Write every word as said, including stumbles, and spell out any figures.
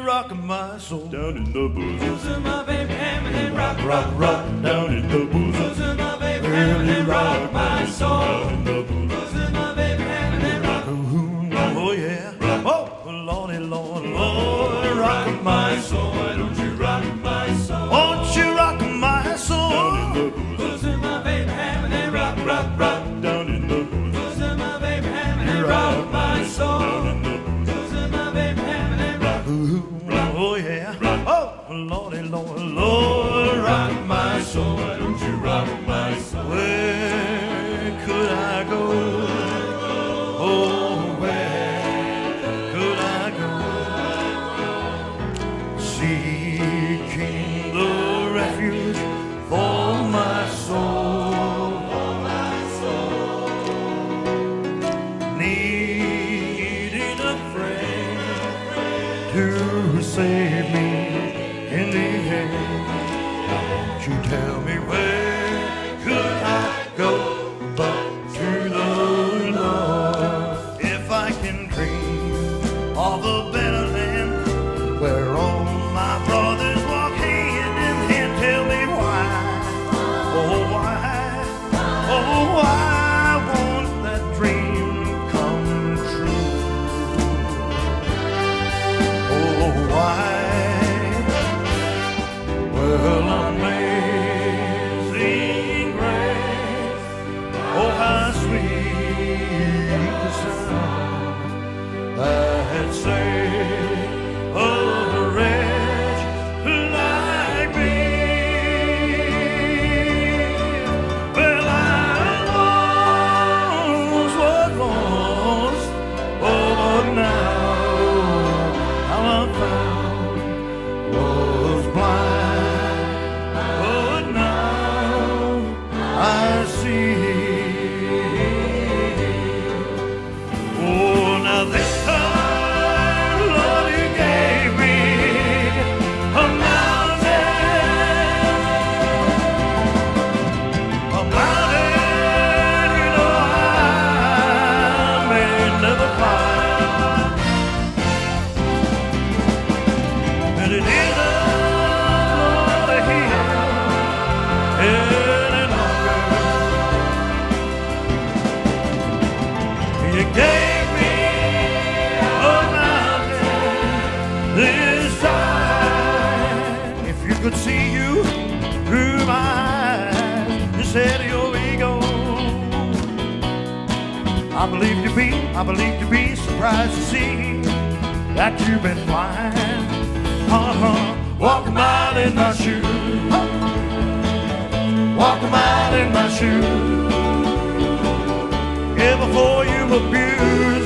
rocking my soul. Down in the bosom of Abraham and then rock, rock, rock, down in the bosom bosom of Abraham and then rock my soul. Down in the bosom Bosom of Abraham and then rock. Oh yeah, Oh, Lordy, Lord, Lord, rock my soul. Why don't you rock my soul? won't you rock my soul? Down in the bosom of Abraham and then rock, rock, rock. Down in the bosom Bosom of Abraham and then rock my soul. Bosom of Abraham and then rock. oh yeah, Oh, Lordy, Lord, Lord, rock my soul. Why don't you rock my soul? where could I go? Oh, where could I go? Seeking the refuge for my soul, needing a friend to save me in the end. Now won't you tell me where could I go but to the Lord? If I can dream of a better land where all my brothers walk hand in hand, tell me why, oh why, oh why won't that dream come true? Oh why? Well, amazing grace, oh how sweet the sound that saved a wretch like me. Well, I once was lost, oh but now how I'm found was blind, but now I see. Oh, now this time, Lord, you gave me a mountain, a mountain, you know I may never climb, and it isn't, Lord, a hill any longer. You gave me a mountain this time. If you could see you through my eyes instead of your ego, I believe you be, I believe you be surprised to see that you've been blind. Uh-huh. Walk a mile in my shoes, walk a mile in my shoes. Yeah, before you abuse